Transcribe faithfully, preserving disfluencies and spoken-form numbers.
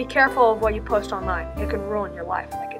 be careful of what you post online. It can ruin your life.